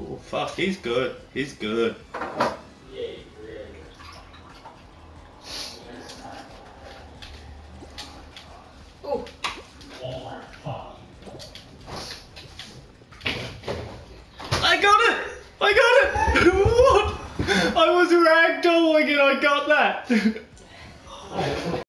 Oh fuck, he's good. He's good. Oh. I got it! I got it! What? I was ragdolling and I got that!